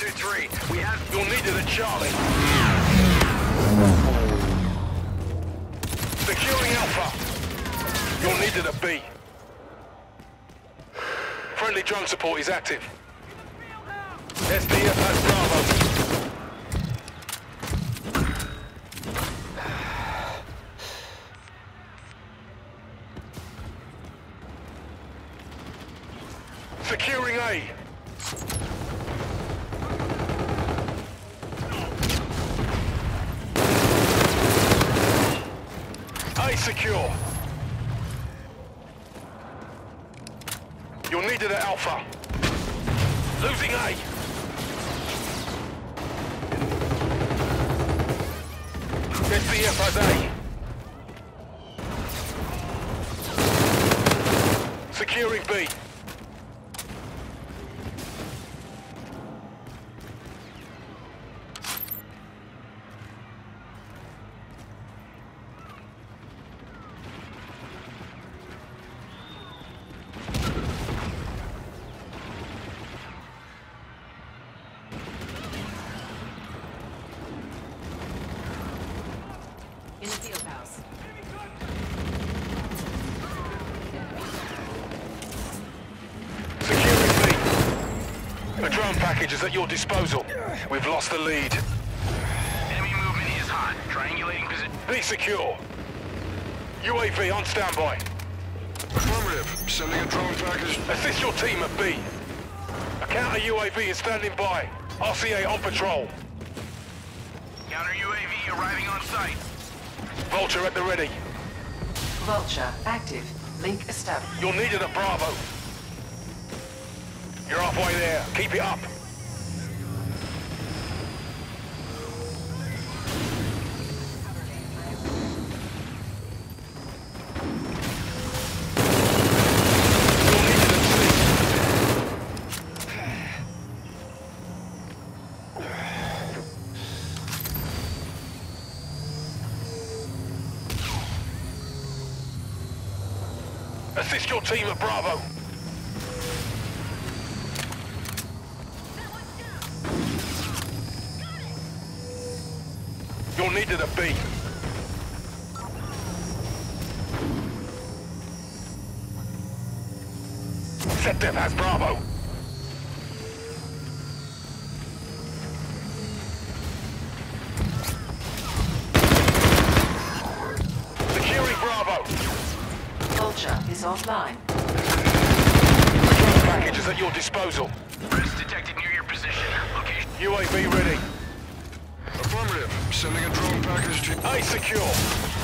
2-3. We have... You're needed at Charlie. Securing Alpha. You're needed at B. Friendly drone support is active. SDF has Bravo. Securing A. A secure. You're needed at Alpha. Losing A. SDF has A. Securing B. In the field house. Securing B. A drone package is at your disposal. We've lost the lead. Enemy movement is hot. Triangulating position. B secure. UAV on standby. Affirmative. Sending a drone package. Assist your team at B. A counter UAV is standing by. RCA on patrol. Counter UAV arriving on site. Vulture at the ready. Vulture active. Link established. You're needed at Bravo. You're halfway there. Keep it up. Assist your team at Bravo. You're needed at B. SETDEF has Bravo. Securing Bravo. Vulture is offline. The drone package is at your disposal. Threats detected near your position. Location. UAV ready. Affirmative. Sending a drone package to... A secure.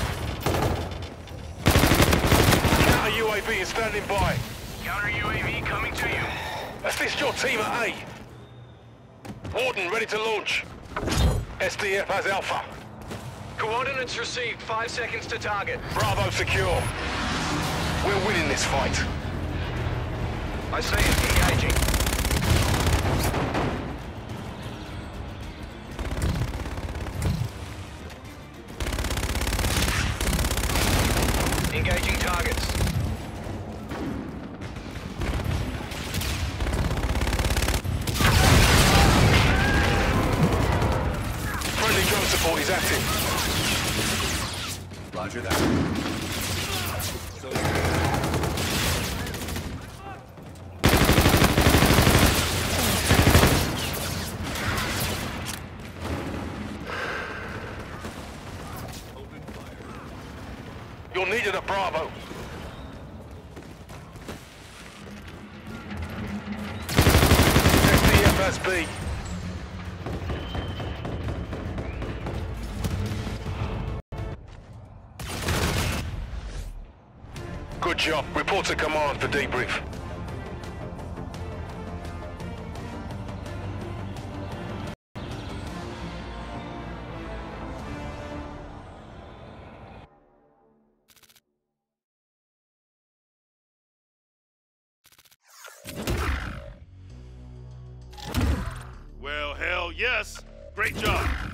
Counter UAV is standing by. Counter UAV coming to you. Assist your team at A. Warden ready to launch. SDF has Alpha. Coordinates received. 5 seconds to target. Bravo secure. We're winning this fight. I say it. Engaging. Engaging targets. Friendly drone support is active. Roger that. You're needed at Bravo. SDF has B. Good job. Report to command for debrief. Well, hell yes. Great job.